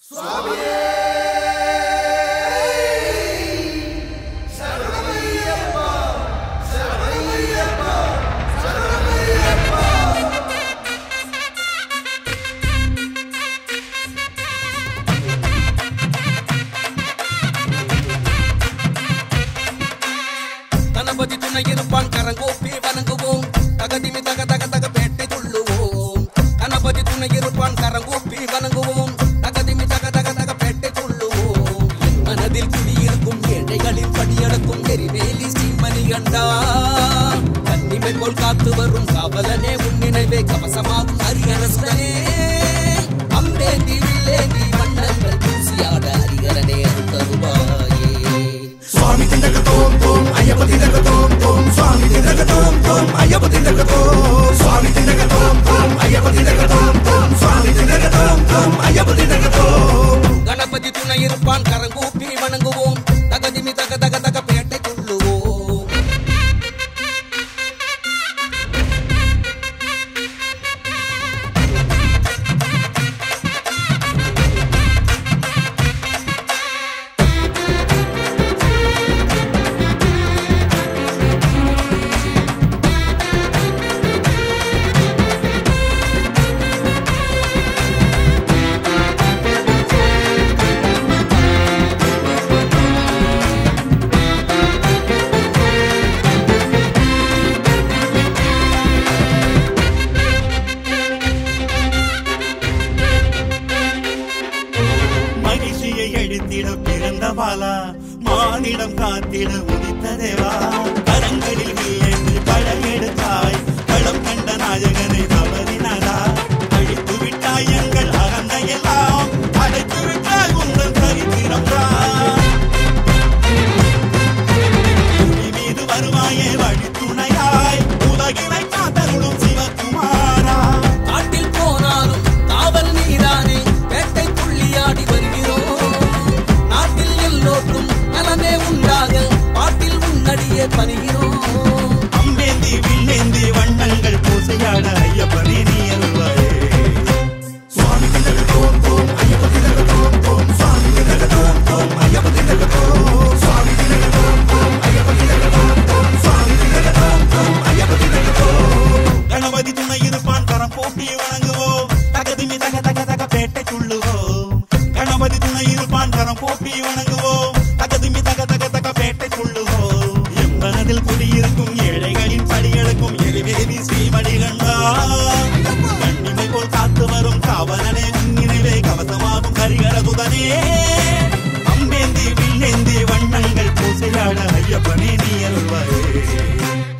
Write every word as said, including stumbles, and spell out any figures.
Ganapathy Thunai Erukka Karangoppi Vananguvom Tagadimi Taga Taga Taga Pette Tulluvom Ganapathy Thunai Erukka Karangoppi Vananguvom Tagadimi Taga Taga Taga Pette Tulluvom Manadil Kudiyirukkum Edaigalil Padiyalakkum Eriveli Steemaniyanda Kannimel pol kaathu varum kavalane unninaive kavasamaagum Hariharasudane Ambendi Villendi Vannangal Poosiyada Hariharane Arutharuvaye Swami Tindagatom Tom Ayapathy Tindagatom Tom Swami Tindagatom Tom Ayapathy Tindagatom Swami Tindagatom Tom Ayapathy Tindagatom Tom Swami Tindagatom Tom Ayapathy Tindagatom Ganapathy Thunai Erukka Karangoppi Vananguvom Tagadimi Taga Taga Taga Pette Tulluvom மானிடம் காத்திட உதித்த தேவா கரங்களில் வில்லேந்து பழகெடுத்தாய் களம் கண்ட நாயகனை தவறினதா அழித்து விட்டாய் எங்கள் அகந்தையெல்லாம் அடைத்து விட்டாய் உங்கள் சரித்திரம் புலி மீது வருவாயே வழி துணையாய் உலகினை காத்தருளும் சிவகுமாரா காட்டில் போனாலும் காவல் நீரானே வேட்டை புள்ளியாடி வருகிறோம் நாட்டில் எல்லோருக்கும் நலமே உண்டாக பாட்டில் முன்னடியே பணிகிறோம் அம்பேந்தி வில்லேந்தி வண்ணங்கள் பூசையாட ஐயப்பனே நீ அருள்வாயே சுவாமி திண்டகத்தோம் தோம் ஐயப்பதி திண்டகத்தோம் தோம் சுவாமி திண்டகத்தோம் தோம் ஐயப்பதி திண்டகத்தோம் சுவாமி திண்டகத்தோம் தோம் ஐயப்பதி திண்டகத்தோம் தோம் சுவாமி திண்டகத்தோம் தோம் ஐயப்பதி திண்டகத்தோம் கணபதி துணை இருப்பான் கரம் போட்டி வணங்குவோம் தகதிமி தக தக தக பேட்டை துள்ளுவோம் கணபதி துணை இருப்பான் கரம் போட்டி வணங்குவோம் தகதிமி தக தக தக பேட்டை துள்ளுவோம் எம்பனதில் குடியிருக்கும் ஏழைகளின் படிகளுக்கும் எரிவேதி ஸ்ரீமணிகண்டா கண்ணிமை போல் காத்து வரும் காவலனே நினைவே கவசமாகும் கரிகரகுதனே அம்பேந்தி வில்லேந்தி வண்ணங்கள் பூசையாட ஐயப்பனே நீ அருள்வாயே